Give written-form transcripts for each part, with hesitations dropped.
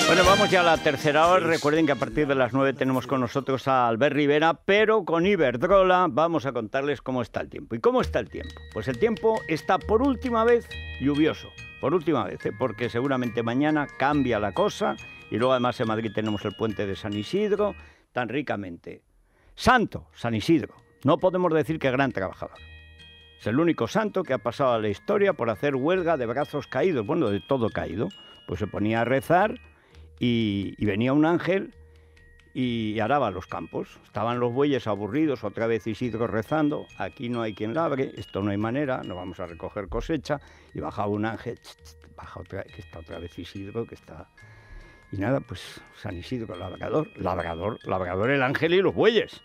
Bueno, vamos ya a la tercera hora. Recuerden que a partir de las 9 tenemos con nosotros a Albert Rivera, pero con Iberdrola vamos a contarles cómo está el tiempo. ¿Y cómo está el tiempo? Pues el tiempo está por última vez lluvioso. Por última vez, porque seguramente mañana cambia la cosa. Y luego además en Madrid tenemos el puente de San Isidro, tan ricamente. Santo San Isidro. No podemos decir que gran trabajador. Es el único santo que ha pasado a la historia por hacer huelga de brazos caídos. Bueno, de todo caído. Pues se ponía a rezar y venía un ángel y araba los campos. Estaban los bueyes aburridos, otra vez Isidro rezando. Aquí no hay quien labre, esto no hay manera, no vamos a recoger cosecha. Y bajaba un ángel, baja otra, que está otra vez Isidro, que está... Y nada, pues San Isidro, labrador el ángel y los bueyes.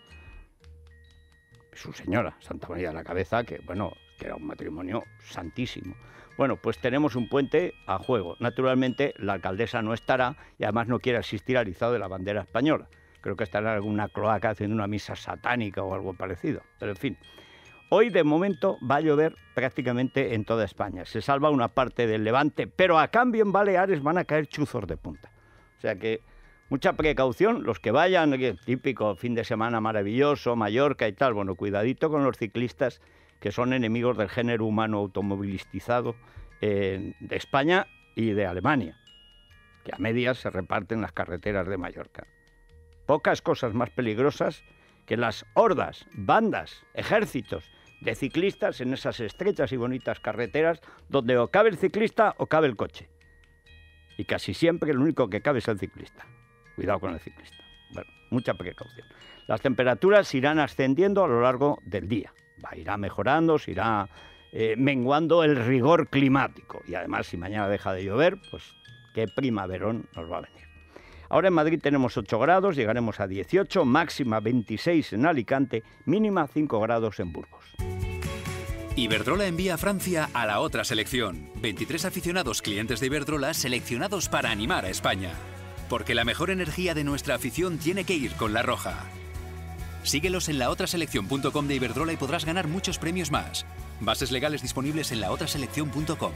Su señora, Santa María de la Cabeza, que bueno, que era un matrimonio santísimo. Bueno, pues tenemos un puente a juego. Naturalmente, la alcaldesa no estará y además no quiere asistir al izado de la bandera española. Creo que estará en alguna cloaca haciendo una misa satánica o algo parecido. Pero en fin, hoy de momento va a llover prácticamente en toda España. Se salva una parte del Levante, pero a cambio en Baleares van a caer chuzos de punta. O sea que mucha precaución, los que vayan, típico fin de semana maravilloso, Mallorca y tal. Bueno, cuidadito con los ciclistas que son enemigos del género humano automovilizado de España y de Alemania, que a medias se reparten las carreteras de Mallorca. Pocas cosas más peligrosas que las hordas, bandas, ejércitos de ciclistas en esas estrechas y bonitas carreteras donde o cabe el ciclista o cabe el coche. Y casi siempre el único que cabe es el ciclista. Cuidado con el ciclista. Bueno, mucha precaución. Las temperaturas irán ascendiendo a lo largo del día. Irá mejorando, se irá menguando el rigor climático. Y además, si mañana deja de llover, pues qué primaverón nos va a venir. Ahora en Madrid tenemos 8 grados, llegaremos a 18, máxima 26 en Alicante, mínima 5 grados en Burgos. Iberdrola envía a Francia a la otra selección. 23 aficionados clientes de Iberdrola seleccionados para animar a España. Porque la mejor energía de nuestra afición tiene que ir con la roja. Síguelos en laotraseleccion.com de Iberdrola y podrás ganar muchos premios más. Bases legales disponibles en laotraseleccion.com.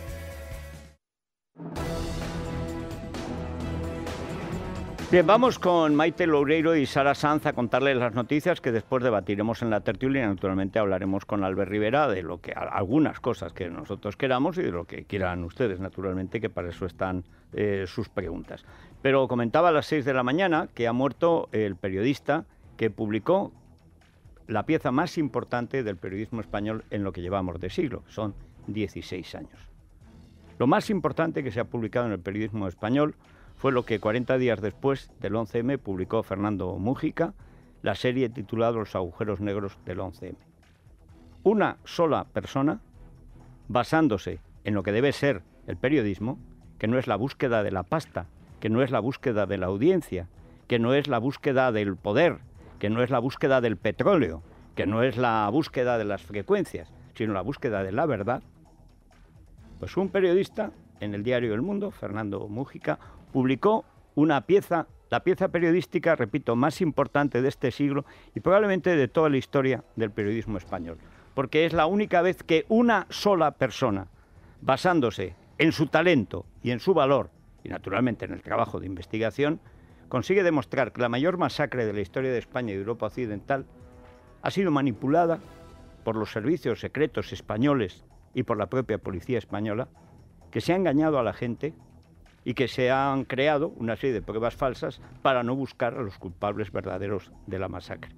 Bien, vamos con Maite Loureiro y Sara Sanz a contarles las noticias que después debatiremos en la tertulia y naturalmente hablaremos con Albert Rivera de lo que algunas cosas que nosotros queramos y de lo que quieran ustedes, naturalmente, que para eso están sus preguntas. Pero comentaba a las 6 de la mañana que ha muerto el periodista que publicó la pieza más importante del periodismo español en lo que llevamos de siglo, son 16 años. Lo más importante que se ha publicado en el periodismo español fue lo que 40 días después del 11M publicó Fernando Múgica, la serie titulada Los agujeros negros del 11M. Una sola persona, basándose en lo que debe ser el periodismo, que no es la búsqueda de la pasta, que no es la búsqueda de la audiencia, que no es la búsqueda del poder, que no es la búsqueda del petróleo, que no es la búsqueda de las frecuencias, sino la búsqueda de la verdad, pues un periodista en el diario El Mundo, Fernando Múgica, publicó una pieza, la pieza periodística, repito, más importante de este siglo y probablemente de toda la historia del periodismo español, porque es la única vez que una sola persona, basándose en su talento y en su valor, y naturalmente en el trabajo de investigación, consigue demostrar que la mayor masacre de la historia de España y de Europa Occidental ha sido manipulada por los servicios secretos españoles y por la propia policía española, que se ha engañado a la gente y que se han creado una serie de pruebas falsas para no buscar a los culpables verdaderos de la masacre.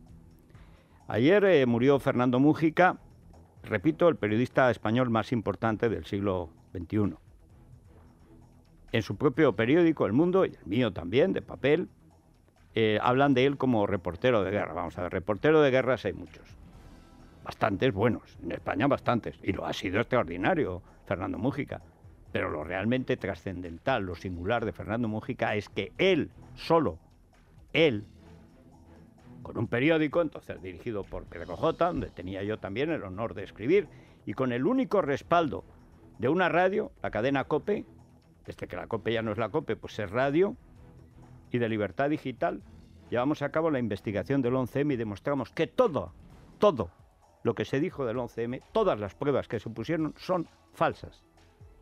Ayer murió Fernando Múgica, repito, el periodista español más importante del siglo XXI. En su propio periódico, El Mundo, y el mío también, de papel, hablan de él como reportero de guerra. Vamos a ver, reportero de guerras hay muchos. Bastantes buenos, en España bastantes. Y lo ha sido extraordinario Fernando Múgica. Pero lo realmente trascendental, lo singular de Fernando Múgica es que él, solo, él, con un periódico, entonces dirigido por Pedro J., donde tenía yo también el honor de escribir, y con el único respaldo de una radio, la cadena COPE, desde que la COPE ya no es la COPE, pues es radio, y de Libertad Digital, llevamos a cabo la investigación del 11M y demostramos que todo lo que se dijo del 11M, todas las pruebas que se pusieron son falsas.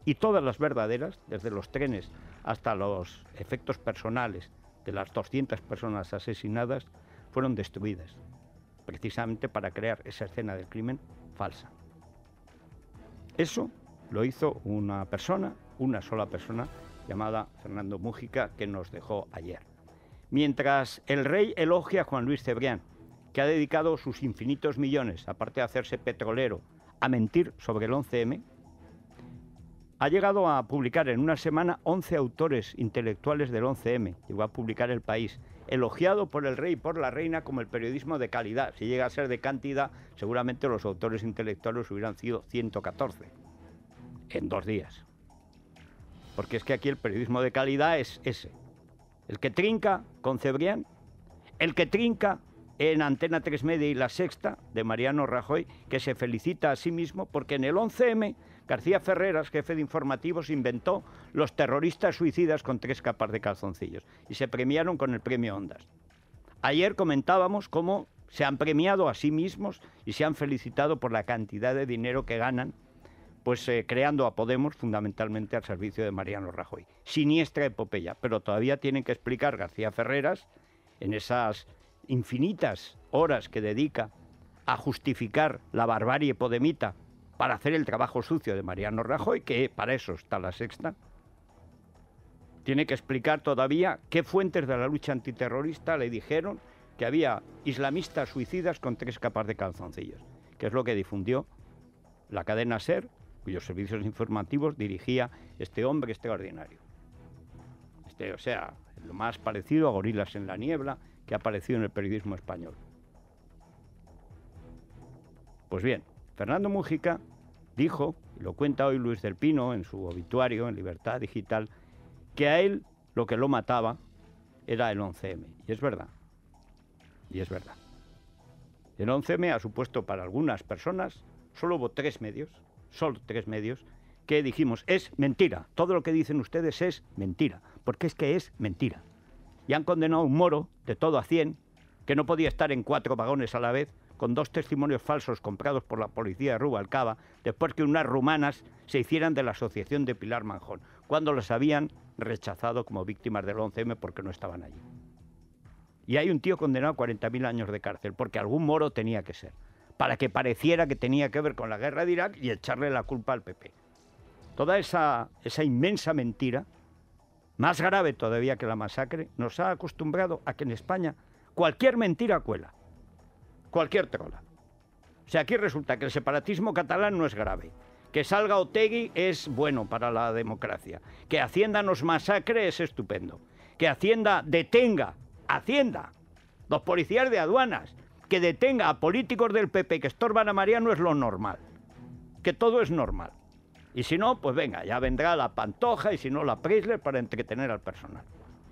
y todas las verdaderas, desde los trenes hasta los efectos personales de las 200 personas asesinadas, fueron destruidas, precisamente para crear esa escena del crimen falsa. Eso lo hizo una sola persona, llamada Fernando Múgica, que nos dejó ayer. Mientras el rey elogia a Juan Luis Cebrián, que ha dedicado sus infinitos millones, aparte de hacerse petrolero, a mentir sobre el 11M, ha llegado a publicar en una semana 11 autores intelectuales del 11M. Llegó a publicar El País, elogiado por el rey y por la reina como el periodismo de calidad. Si llega a ser de cantidad, seguramente los autores intelectuales hubieran sido 114 en 2 días. Porque es que aquí el periodismo de calidad es ese. El que trinca con Cebrián, el que trinca en Antena 3 Media y La Sexta, de Mariano Rajoy, que se felicita a sí mismo porque en el 11M García Ferreras, jefe de informativos, inventó los terroristas suicidas con 3 capas de calzoncillos y se premiaron con el premio Ondas. Ayer comentábamos cómo se han premiado a sí mismos y se han felicitado por la cantidad de dinero que ganan, pues creando a Podemos fundamentalmente al servicio de Mariano Rajoy. Siniestra epopeya, pero todavía tienen que explicar García Ferreras en esas infinitas horas que dedica a justificar la barbarie podemita para hacer el trabajo sucio de Mariano Rajoy, que para eso está La Sexta. Tiene que explicar todavía qué fuentes de la lucha antiterrorista le dijeron que había islamistas suicidas con 3 capas de calzoncillos, que es lo que difundió la cadena SER, cuyos servicios informativos dirigía este hombre extraordinario. O sea, lo más parecido a Gorilas en la Niebla que ha aparecido en el periodismo español. Pues bien, Fernando Múgica dijo, y lo cuenta hoy Luis del Pino en su obituario en Libertad Digital, que a él lo que lo mataba era el 11M. Y es verdad. Y es verdad. El 11M ha supuesto para algunas personas, solo hubo 3 medios, que dijimos, es mentira. Todo lo que dicen ustedes es mentira. Porque es que es mentira. Y han condenado a un moro de todo a 100, que no podía estar en 4 vagones a la vez, con 2 testimonios falsos comprados por la policía de Rubalcaba, después que unas rumanas se hicieran de la asociación de Pilar Manjón, cuando los habían rechazado como víctimas del 11M porque no estaban allí. Y hay un tío condenado a 40.000 años de cárcel, porque algún moro tenía que ser, para que pareciera que tenía que ver con la guerra de Irak y echarle la culpa al PP. Toda esa inmensa mentira, más grave todavía que la masacre, nos ha acostumbrado a que en España cualquier mentira cuela. Cualquier trola. O sea, aquí resulta que el separatismo catalán no es grave, que salga Otegi es bueno para la democracia, que Hacienda nos masacre es estupendo, que Hacienda detenga, los policías de aduanas, que detenga a políticos del PP que estorban a Mariano es lo normal, que todo es normal. Y si no, pues venga, ya vendrá la Pantoja y si no la Preisler para entretener al personal.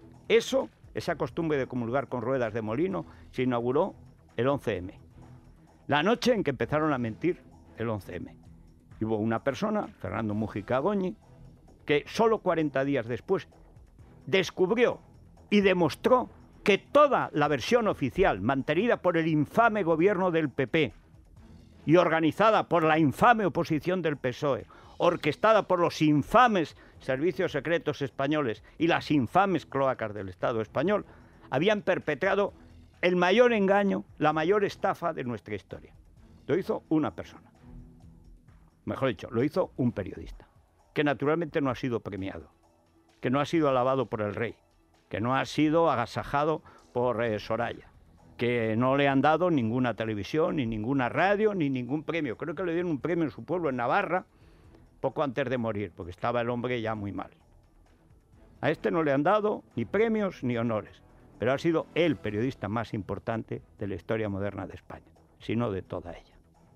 Esa costumbre de comulgar con ruedas de molino se inauguró el 11M. La noche en que empezaron a mentir el 11M. Y hubo una persona, Fernando Múgica Goñi, que solo 40 días después descubrió y demostró que toda la versión oficial mantenida por el infame gobierno del PP y organizada por la infame oposición del PSOE, orquestada por los infames servicios secretos españoles y las infames cloacas del Estado español, habían perpetrado el mayor engaño, la mayor estafa de nuestra historia. Lo hizo una persona. Mejor dicho, lo hizo un periodista, que naturalmente no ha sido premiado, que no ha sido alabado por el rey, que no ha sido agasajado por Soraya, que no le han dado ninguna televisión, ni ninguna radio, ni ningún premio. Creo que le dieron un premio en su pueblo, en Navarra, poco antes de morir, porque estaba el hombre ya muy mal. A este no le han dado ni premios ni honores, pero ha sido el periodista más importante de la historia moderna de España, si no de toda ella.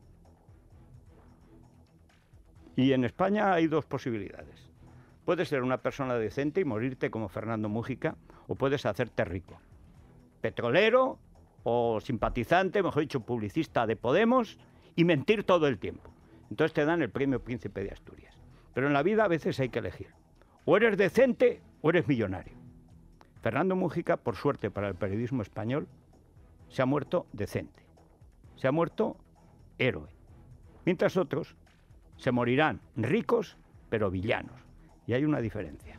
Y en España hay 2 posibilidades. Puedes ser una persona decente y morirte como Fernando Múgica, o puedes hacerte rico. Petrolero o simpatizante, mejor dicho, publicista de Podemos, y mentir todo el tiempo. Entonces te dan el premio Príncipe de Asturias. Pero en la vida a veces hay que elegir. O eres decente o eres millonario. Fernando Múgica, por suerte para el periodismo español, se ha muerto decente. Se ha muerto héroe. Mientras otros se morirán ricos, pero villanos. Y hay una diferencia.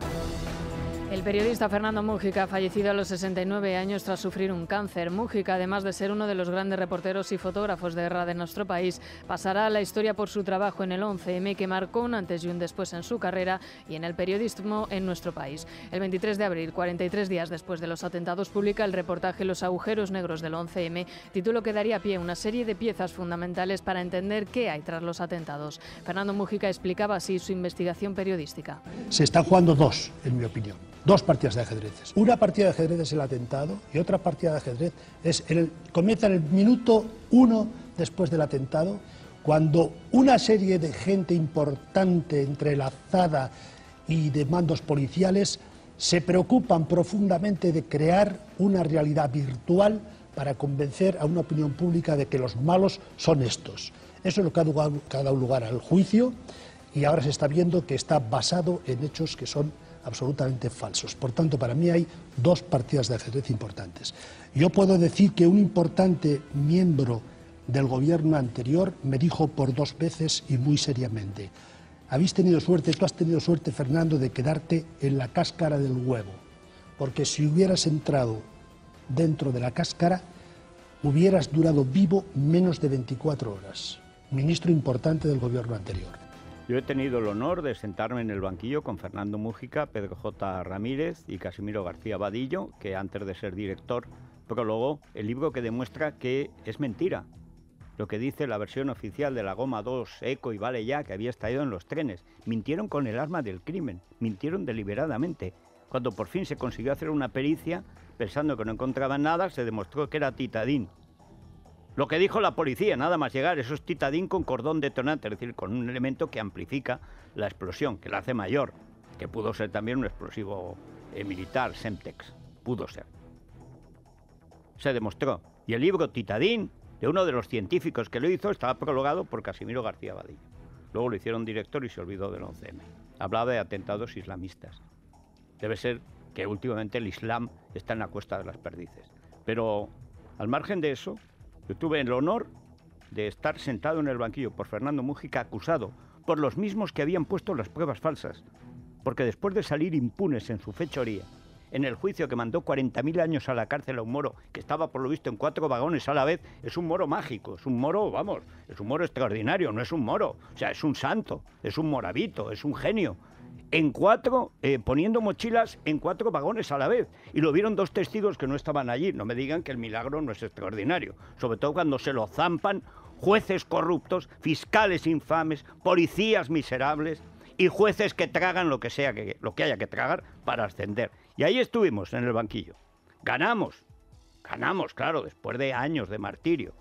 El periodista Fernando Múgica ha fallecido a los 69 años tras sufrir un cáncer. Múgica, además de ser uno de los grandes reporteros y fotógrafos de guerra de nuestro país, pasará a la historia por su trabajo en el 11M, que marcó un antes y un después en su carrera y en el periodismo en nuestro país. El 23 de abril, 43 días después de los atentados, publica el reportaje Los agujeros negros del 11M, título que daría pie a una serie de piezas fundamentales para entender qué hay tras los atentados. Fernando Múgica explicaba así su investigación periodística. Se están jugando dos, en mi opinión. Dos partidas de ajedrez. Una partida de ajedrez es el atentado y otra partida de ajedrez es comienza en el minuto 1 después del atentado, cuando una serie de gente importante entrelazada y de mandos policiales se preocupan profundamente de crear una realidad virtual para convencer a una opinión pública de que los malos son estos. Eso es lo que ha dado lugar al juicio y ahora se está viendo que está basado en hechos que son absolutamente falsos. Por tanto, para mí hay dos partidas de ajedrez importantes. Yo puedo decir que un importante miembro del gobierno anterior me dijo por 2 veces y muy seriamente: habéis tenido suerte, tú has tenido suerte, Fernando, de quedarte en la cáscara del huevo, porque si hubieras entrado dentro de la cáscara, hubieras durado vivo menos de 24 horas. Ministro importante del gobierno anterior. Yo he tenido el honor de sentarme en el banquillo con Fernando Múgica, Pedro J. Ramírez y Casimiro García Vadillo, que antes de ser director prologó el libro que demuestra que es mentira lo que dice la versión oficial de la Goma 2, Eco y Vale Ya, que había estallado en los trenes. Mintieron con el arma del crimen, mintieron deliberadamente. Cuando por fin se consiguió hacer una pericia, pensando que no encontraban nada, se demostró que era titadín. Lo que dijo la policía, nada más llegar, eso es titadín con cordón detonante, es decir, con un elemento que amplifica la explosión, que la hace mayor, que pudo ser también un explosivo militar, Semtex, pudo ser. Se demostró. Y el libro Titadín, de uno de los científicos que lo hizo, estaba prologado por Casimiro García Vadillo. Luego lo hicieron director y se olvidó del 11M. Hablaba de atentados islamistas. Debe ser que últimamente el Islam está en la cuesta de las perdices. Pero, al margen de eso, yo tuve el honor de estar sentado en el banquillo por Fernando Múgica, acusado por los mismos que habían puesto las pruebas falsas, porque después de salir impunes en su fechoría, en el juicio que mandó 40.000 años a la cárcel a un moro que estaba por lo visto en 4 vagones a la vez, es un moro mágico, es un moro, vamos, es un moro extraordinario, no es un moro, o sea, es un santo, es un moravito, es un genio. En 4, poniendo mochilas en 4 vagones a la vez. Y lo vieron 2 testigos que no estaban allí. No me digan que el milagro no es extraordinario. Sobre todo cuando se lo zampan jueces corruptos, fiscales infames, policías miserables y jueces que tragan lo que sea, lo que haya que tragar para ascender. Y ahí estuvimos en el banquillo. Ganamos, claro, después de años de martirio.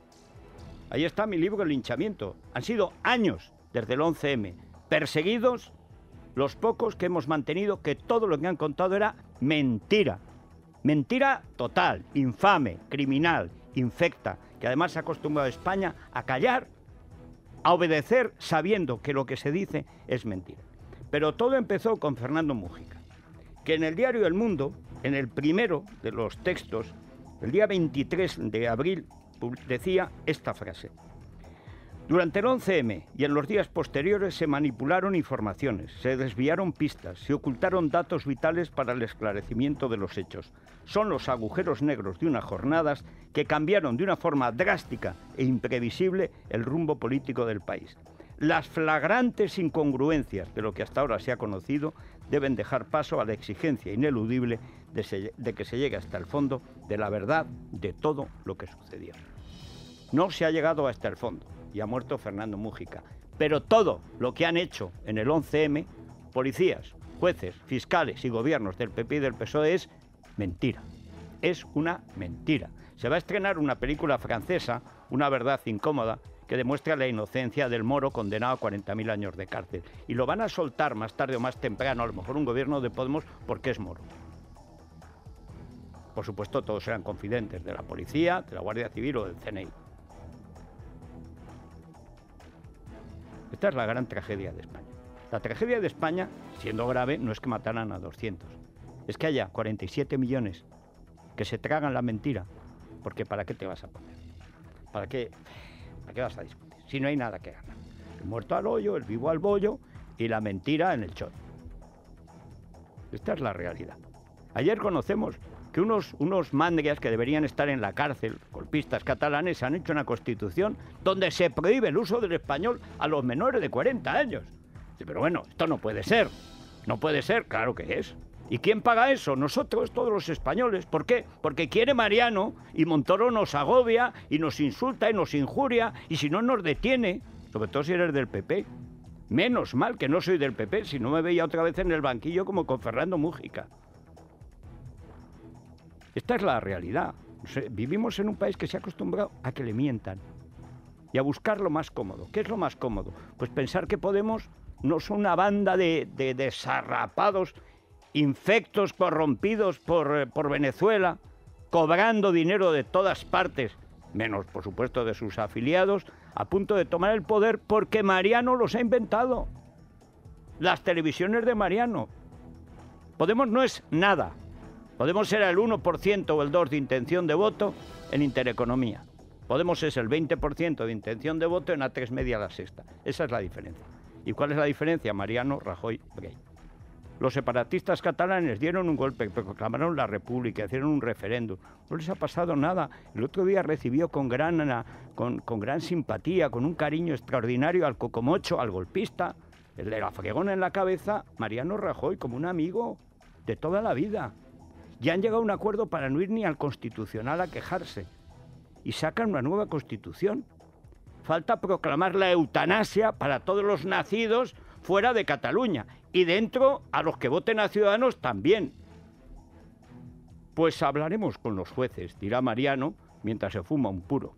Ahí está mi libro El linchamiento. Han sido años desde el 11M, perseguidos los pocos que hemos mantenido que todo lo que han contado era mentira. Mentira total, infame, criminal, infecta, que además ha acostumbrado a España a callar, a obedecer sabiendo que lo que se dice es mentira. Pero todo empezó con Fernando Múgica, que en el diario El Mundo, en el primero de los textos, el día 23 de abril, decía esta frase: durante el 11M y en los días posteriores se manipularon informaciones, se desviaron pistas, se ocultaron datos vitales para el esclarecimiento de los hechos. Son los agujeros negros de unas jornadas que cambiaron de una forma drástica e imprevisible el rumbo político del país. Las flagrantes incongruencias de lo que hasta ahora se ha conocido deben dejar paso a la exigencia ineludible de que se llegue hasta el fondo de la verdad de todo lo que sucedió. No se ha llegado hasta el fondo y ha muerto Fernando Múgica, pero todo lo que han hecho en el 11M, policías, jueces, fiscales y gobiernos del PP y del PSOE es mentira. Es una mentira. Se va a estrenar una película francesa, Una verdad incómoda, que demuestra la inocencia del moro condenado a 40.000 años de cárcel. Y lo van a soltar más tarde o más temprano, a lo mejor un gobierno de Podemos, porque es moro. Por supuesto, todos serán confidentes de la policía, de la Guardia Civil o del CNI. Esta es la gran tragedia de España. La tragedia de España, siendo grave, no es que mataran a 200. Es que haya 47 millones que se tragan la mentira. Porque ¿para qué te vas a poner? ¿Para qué vas a discutir? Si no hay nada que ganar. El muerto al hoyo, el vivo al bollo, y la mentira en el chón. Esta es la realidad. Ayer conocemos que unos mandrias que deberían estar en la cárcel, golpistas catalanes, han hecho una constitución donde se prohíbe el uso del español a los menores de 40 años. Pero bueno, esto no puede ser. No puede ser, claro que es. ¿Y quién paga eso? Nosotros, todos los españoles. ¿Por qué? Porque quiere Mariano y Montoro nos agobia y nos insulta y nos injuria y si no nos detiene, sobre todo si eres del PP. Menos mal que no soy del PP, si no me veía otra vez en el banquillo como con Fernando Múgica. Esta es la realidad. Vivimos en un país que se ha acostumbrado a que le mientan y a buscar lo más cómodo. ¿Qué es lo más cómodo? Pues pensar que Podemos no son una banda de desarrapados, infectos, corrompidos por Venezuela, cobrando dinero de todas partes, menos, por supuesto, de sus afiliados, a punto de tomar el poder porque Mariano los ha inventado. Las televisiones de Mariano. Podemos no es nada. Podemos ser el 1% o el 2% de intención de voto en Intereconomía. Podemos es el 20% de intención de voto en A3 Media La Sexta. Esa es la diferencia. ¿Y cuál es la diferencia? Mariano, Rajoy, Brey. Los separatistas catalanes dieron un golpe, proclamaron la república, hicieron un referéndum. No les ha pasado nada. El otro día recibió con gran simpatía, con un cariño extraordinario al cocomocho, al golpista, el de la fregona en la cabeza, Mariano Rajoy, como un amigo de toda la vida. Ya han llegado a un acuerdo para no ir ni al Constitucional a quejarse. Y sacan una nueva Constitución. Falta proclamar la eutanasia para todos los nacidos fuera de Cataluña. Y dentro, a los que voten a Ciudadanos también. Pues hablaremos con los jueces, dirá Mariano, mientras se fuma un puro.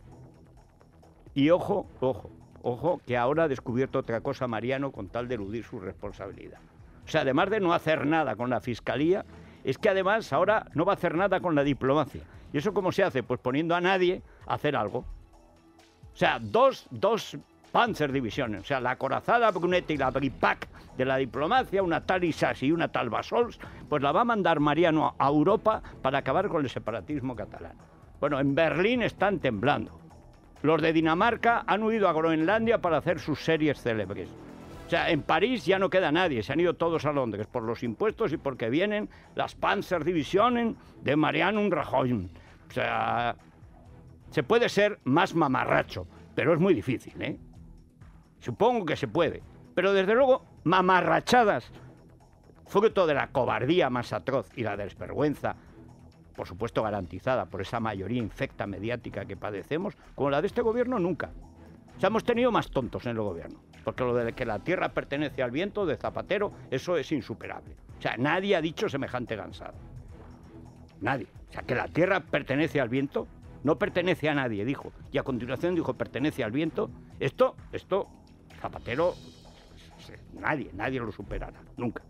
Y ojo, que ahora ha descubierto otra cosa Mariano con tal de eludir su responsabilidad. O sea, además de no hacer nada con la Fiscalía, es que además ahora no va a hacer nada con la diplomacia. ¿Y eso cómo se hace? Pues poniendo a nadie a hacer algo. O sea, dos Panzer-divisiones, o sea, la acorazada Brunete y la Bripac de la diplomacia, una tal Isasi y una tal Bassols, pues la va a mandar Mariano a Europa para acabar con el separatismo catalán. Bueno, en Berlín están temblando. Los de Dinamarca han huido a Groenlandia para hacer sus series célebres. O sea, en París ya no queda nadie, se han ido todos a Londres por los impuestos y porque vienen las Panzer-Divisionen de Mariano Rajoy. O sea, se puede ser más mamarracho, pero es muy difícil, ¿eh? Supongo que se puede, pero desde luego mamarrachadas, fruto de la cobardía más atroz y la desvergüenza, por supuesto garantizada por esa mayoría infecta mediática que padecemos, como la de este gobierno nunca. O sea, hemos tenido más tontos en el gobierno, porque lo de que la tierra pertenece al viento de Zapatero, eso es insuperable. O sea, nadie ha dicho semejante gansado. Nadie. O sea, que la tierra pertenece al viento, no pertenece a nadie, dijo. Y a continuación dijo, pertenece al viento. Esto, Zapatero, nadie lo superará, nunca.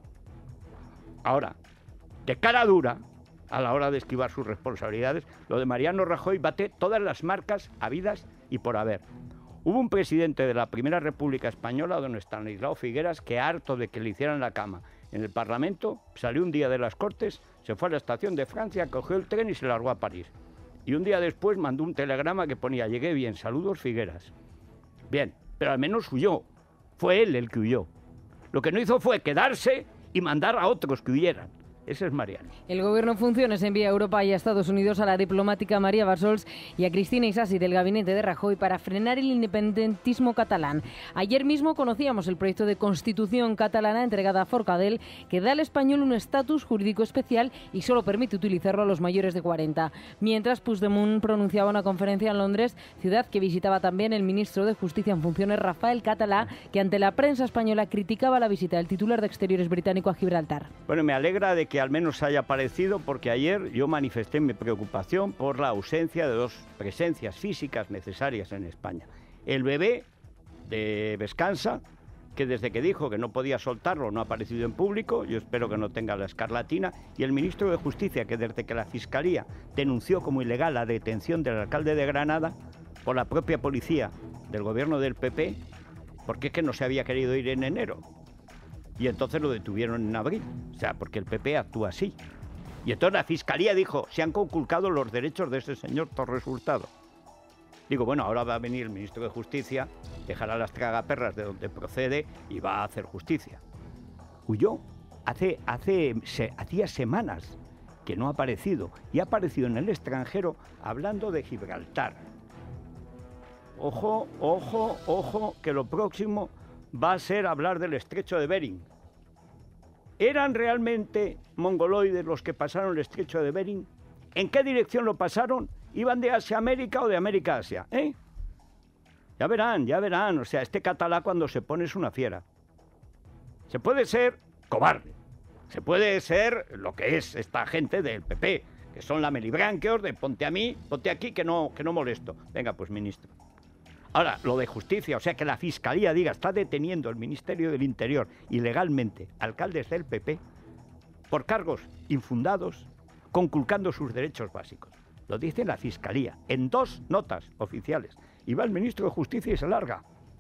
Ahora, de cara dura, a la hora de esquivar sus responsabilidades, lo de Mariano Rajoy bate todas las marcas habidas y por haber. Hubo un presidente de la Primera República Española, don Estanislao Figueras, que harto de que le hicieran la cama en el Parlamento, salió un día de las Cortes, se fue a la estación de Francia, cogió el tren y se largó a París. Y un día después mandó un telegrama que ponía, llegué bien, saludos Figueras. Bien, pero al menos huyó. Fue él el que huyó. Lo que no hizo fue quedarse y mandar a otros que huyeran. Ese es Mariano. El gobierno en funciones envía a Europa y a Estados Unidos a la diplomática María Bassols y a Cristina Isasi del gabinete de Rajoy para frenar el independentismo catalán. Ayer mismo conocíamos el proyecto de constitución catalana entregada a Forcadell que da al español un estatus jurídico especial y solo permite utilizarlo a los mayores de 40. Mientras Puigdemont pronunciaba una conferencia en Londres, ciudad que visitaba también el ministro de Justicia en funciones Rafael Català, que ante la prensa española criticaba la visita del titular de Exteriores británico a Gibraltar. Bueno, me alegra de que al menos haya aparecido, porque ayer yo manifesté mi preocupación por la ausencia de dos presencias físicas necesarias en España. El bebé de Vescansa, que desde que dijo que no podía soltarlo no ha aparecido en público, yo espero que no tenga la escarlatina, y el ministro de Justicia, que desde que la Fiscalía denunció como ilegal la detención del alcalde de Granada por la propia policía del gobierno del PP, porque es que no se había querido ir en enero. Y entonces lo detuvieron en abril, o sea, porque el PP actúa así. Y entonces la Fiscalía dijo, se han conculcado los derechos de ese señor Torres Hurtado. Digo, bueno, ahora va a venir el ministro de Justicia, dejará las tragaperras de donde procede y va a hacer justicia. Huyó. Hacía semanas que no ha aparecido, y ha aparecido en el extranjero hablando de Gibraltar. Ojo, ojo, ojo, que lo próximo va a ser hablar del estrecho de Bering. ¿Eran realmente mongoloides los que pasaron el estrecho de Bering? ¿En qué dirección lo pasaron? ¿Iban de Asia a América o de América a Asia? Ya verán. O sea, este catalá cuando se pone es una fiera. Se puede ser cobarde. Se puede ser lo que es esta gente del PP, que son la melibranqueos de ponte aquí, que no molesto. Venga, pues, ministro. Ahora, lo de justicia, o sea, que la Fiscalía diga, está deteniendo el Ministerio del Interior ilegalmente alcaldes del PP por cargos infundados, conculcando sus derechos básicos. Lo dice la Fiscalía, en 2 notas oficiales. Y va el ministro de Justicia y se larga.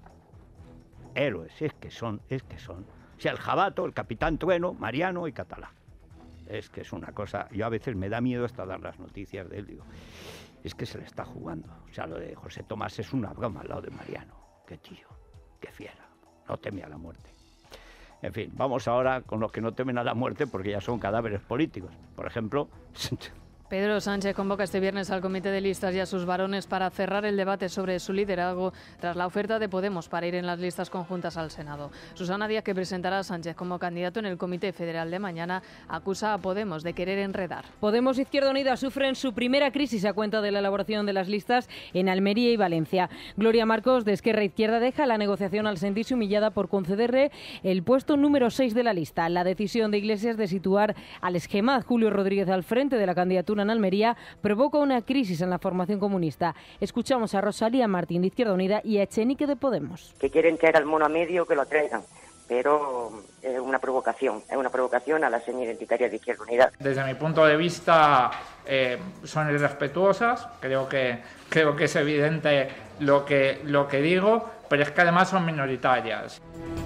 Héroes, es que son. O sea, el Jabato, el Capitán Trueno, Mariano y Catalá. Es que es una cosa... Yo a veces me da miedo hasta dar las noticias de él. Digo, es que se le está jugando. O sea, lo de José Tomás es una broma al lado de Mariano. Qué tío, qué fiera. No teme a la muerte. En fin, vamos ahora con los que no temen a la muerte porque ya son cadáveres políticos. Por ejemplo... Pedro Sánchez convoca este viernes al comité de listas y a sus varones para cerrar el debate sobre su liderazgo tras la oferta de Podemos para ir en las listas conjuntas al Senado. Susana Díaz, que presentará a Sánchez como candidato en el Comité Federal de mañana, acusa a Podemos de querer enredar. Podemos e Izquierda Unida sufren su primera crisis a cuenta de la elaboración de las listas en Almería y Valencia. Gloria Marcos, de Esquerra Izquierda, deja la negociación al sentirse humillada por concederle el puesto número 6 de la lista. La decisión de Iglesias de situar al esgemad Julio Rodríguez al frente de la candidatura en Almería provoca una crisis en la formación comunista. Escuchamos a Rosalía Martín, de Izquierda Unida, y a Echenique, de Podemos. Que quieren traer al mono a medio, que lo traigan, pero es una provocación a la seña identitaria de Izquierda Unida. Desde mi punto de vista son irrespetuosas, creo que es evidente lo que digo, pero es que además son minoritarias.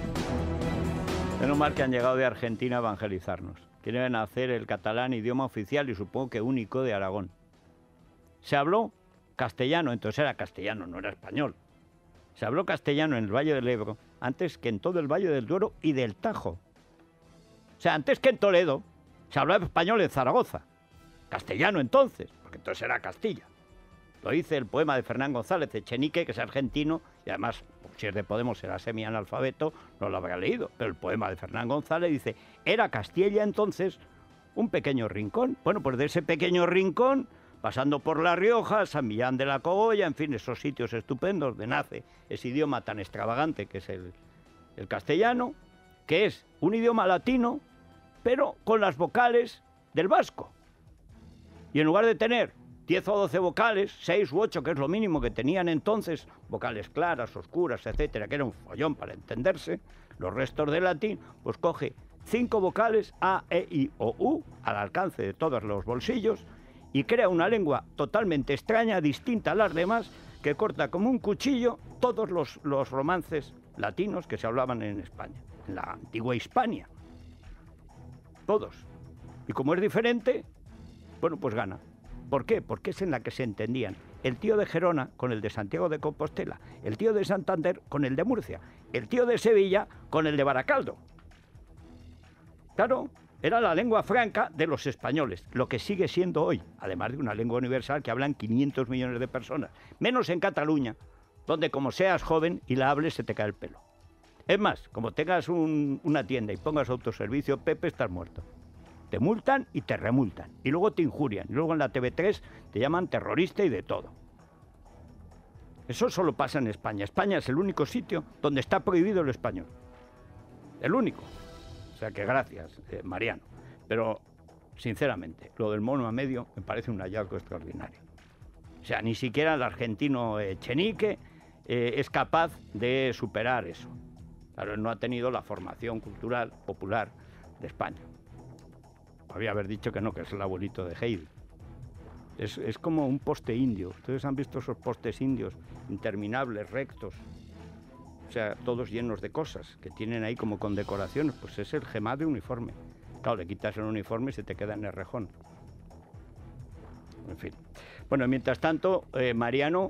Menos mal que han llegado de Argentina a evangelizarnos. Quieren hacer el catalán idioma oficial y supongo que único de Aragón. Se habló castellano, entonces era castellano, no era español. Se habló castellano en el Valle del Ebro antes que en todo el Valle del Duero y del Tajo. O sea, antes que en Toledo se hablaba español en Zaragoza. Castellano entonces, porque entonces era Castilla. Lo dice el poema de Fernán González Echenique, que es argentino, y además, si es de Podemos, será semi-analfabeto, no lo habrá leído. Pero el poema de Fernán González dice, era Castilla entonces un pequeño rincón. Bueno, pues de ese pequeño rincón, pasando por La Rioja, San Millán de la Cogolla, en fin, esos sitios estupendos donde nace ese idioma tan extravagante que es el castellano, que es un idioma latino, pero con las vocales del vasco. Y en lugar de tener 10 o 12 vocales, 6 u 8, que es lo mínimo que tenían entonces, vocales claras, oscuras, etcétera, que era un follón para entenderse, los restos del latín, pues coge 5 vocales, A, E, I, O, U, al alcance de todos los bolsillos, y crea una lengua totalmente extraña, distinta a las demás, que corta como un cuchillo todos los romances latinos que se hablaban en España, en la antigua Hispania. Todos. Y como es diferente, bueno, pues gana. ¿Por qué? Porque es en la que se entendían el tío de Gerona con el de Santiago de Compostela, el tío de Santander con el de Murcia, el tío de Sevilla con el de Baracaldo. Claro, era la lengua franca de los españoles, lo que sigue siendo hoy, además de una lengua universal que hablan 500 millones de personas, menos en Cataluña, donde como seas joven y la hables se te cae el pelo. Es más, como tengas una tienda y pongas autoservicio, Pepe, estás muerto. Te multan y te remultan, y luego te injurian, y luego en la TV3 te llaman terrorista y de todo. Eso solo pasa en España. España es el único sitio donde está prohibido el español. El único. O sea que gracias, Mariano. Pero, sinceramente, lo del mono a medio me parece un hallazgo extraordinario. O sea, ni siquiera el argentino Echenique es capaz de superar eso. Claro, él no ha tenido la formación cultural popular de España. Podría haber dicho que no, que es el abuelito de Heidi. Es como un poste indio. Ustedes han visto esos postes indios interminables, rectos. O sea, todos llenos de cosas que tienen ahí como condecoraciones. Pues es el gemá de uniforme. Claro, le quitas el uniforme y se te queda en el rejón. En fin. Bueno, mientras tanto, Mariano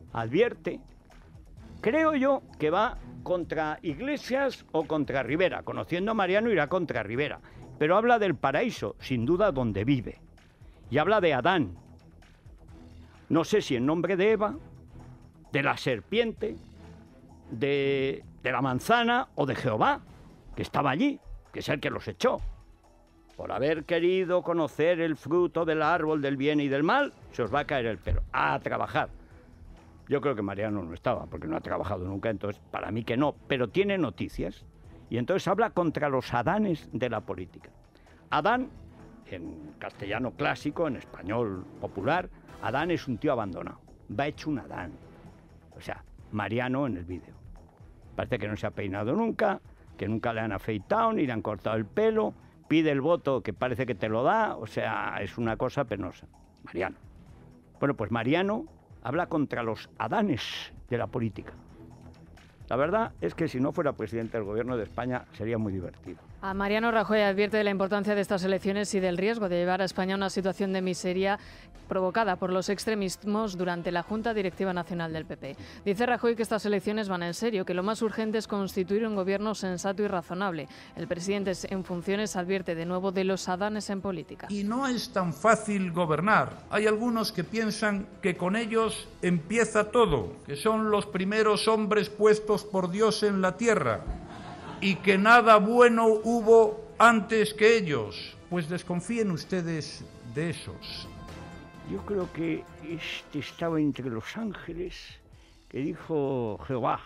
advierte, creo yo, que va contra Iglesias o contra Rivera. Conociendo a Mariano irá contra Rivera. Pero habla del paraíso, sin duda, donde vive. Y habla de Adán. No sé si en nombre de Eva, de la serpiente, de la manzana o de Jehová, que estaba allí, que es el que los echó. Por haber querido conocer el fruto del árbol del bien y del mal, se os va a caer el pelo. A trabajar. Yo creo que Mariano no estaba, porque no ha trabajado nunca, entonces para mí que no, pero tiene noticias. Y entonces habla contra los Adanes de la política. Adán, en castellano clásico, en español popular, Adán es un tío abandonado. Va hecho un Adán. O sea, Mariano en el vídeo. Parece que no se ha peinado nunca, que nunca le han afeitado ni le han cortado el pelo. Pide el voto que parece que te lo da, o sea, es una cosa penosa. Mariano. Bueno, pues Mariano habla contra los Adanes de la política. La verdad es que si no fuera presidente del gobierno de España sería muy divertido. A Mariano Rajoy advierte de la importancia de estas elecciones y del riesgo de llevar a España a una situación de miseria provocada por los extremismos durante la Junta Directiva Nacional del PP. Dice Rajoy que estas elecciones van en serio, que lo más urgente es constituir un gobierno sensato y razonable. El presidente en funciones advierte de nuevo de los Adanes en política. Y no es tan fácil gobernar. Hay algunos que piensan que con ellos empieza todo, que son los primeros hombres puestos por Dios en la tierra y que nada bueno hubo antes que ellos. Pues desconfíen ustedes de esos. Yo creo que este estaba entre los ángeles que dijo Jehová.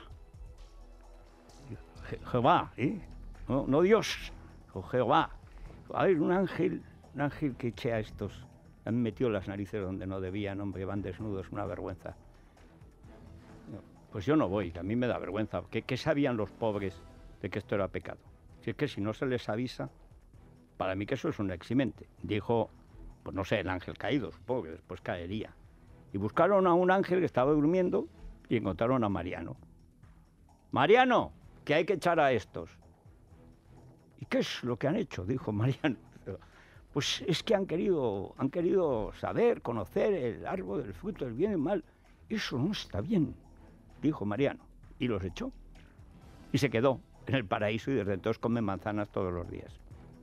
Jehová, ¿eh? No Dios, o Jehová. A ver, un ángel que eche a estos. Han metido las narices donde no debían, hombre, van desnudos, una vergüenza. Pues yo no voy, a mí me da vergüenza. ¿Qué sabían los pobres de que esto era pecado? Si es que si no se les avisa, para mí que eso es un eximente. Dijo, pues no sé, el ángel caído, supongo que después caería. Y buscaron a un ángel que estaba durmiendo y encontraron a Mariano. Mariano, que hay que echar a estos. ¿Y qué es lo que han hecho? Dijo Mariano. Pues es que han querido saber, conocer el árbol del fruto del bien y el mal. Eso no está bien, dijo Mariano. Y los echó. Y se quedó en el paraíso y desde entonces come manzanas todos los días.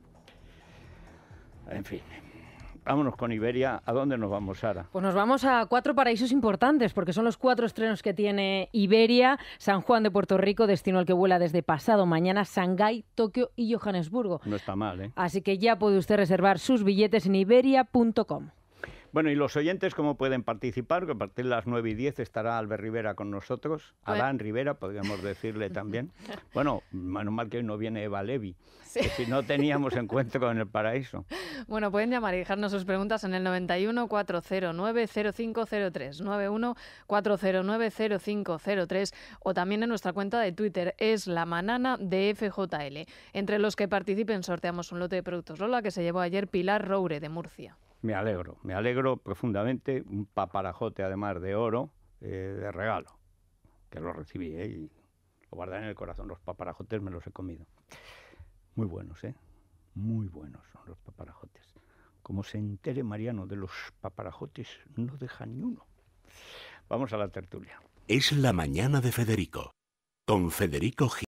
En fin, vámonos con Iberia. ¿A dónde nos vamos, Sara? Pues nos vamos a 4 paraísos importantes, porque son los 4 estrenos que tiene Iberia. San Juan de Puerto Rico, destino al que vuela desde pasado mañana, Shanghái, Tokio y Johannesburgo. No está mal, ¿eh? Así que ya puede usted reservar sus billetes en iberia.com. Bueno, y los oyentes, ¿cómo pueden participar? Que a partir de las 9:10 estará Albert Rivera con nosotros. Adán Rivera, podríamos decirle también. Bueno, menos mal que hoy no viene Eva Levi, sí. Que si no teníamos encuentro en el paraíso. Bueno, pueden llamar y dejarnos sus preguntas en el 91 409 0503, 91 409 0503 o también en nuestra cuenta de Twitter, es la manana de FJL. Entre los que participen sorteamos un lote de productos Lola que se llevó ayer Pilar Roure de Murcia. Me alegro profundamente, un paparajote además de oro de regalo, que lo recibí y lo guardaré en el corazón. Los paparajotes me los he comido. Muy buenos, muy buenos son los paparajotes. Como se entere Mariano de los paparajotes, no deja ni uno. Vamos a la tertulia. Es la mañana de Federico, con Federico Gil.